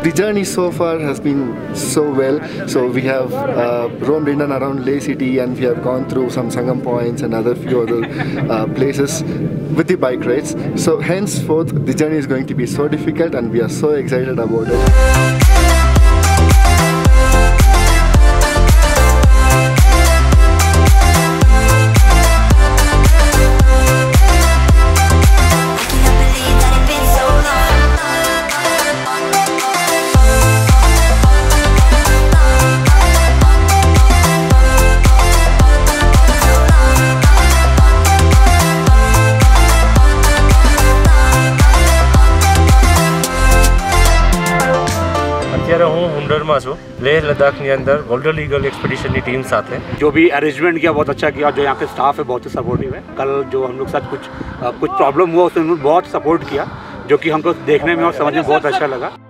the journey so far has been so well. So we have roamed in and around Leh city, and we have gone through some Sangam points and few other places with the bike rides. So henceforth the journey is going to be so difficult, and we are so excited about it. હું હુંડરમાં છું લેહ લદ્દાખની અંદર golden eagle એક્સપેડિશનની team સાથે जो भी arrangement किया बहुत अच्छा किया, जो यहाँ के स्टाफ है बहुत ही सपोर्टिव है। कल जो हम लोग साथ कुछ प्रॉब्लम हुआ उसने बहुत सपोर्ट किया, जो कि हमको देखने में और समझने में बहुत अच्छा लगा।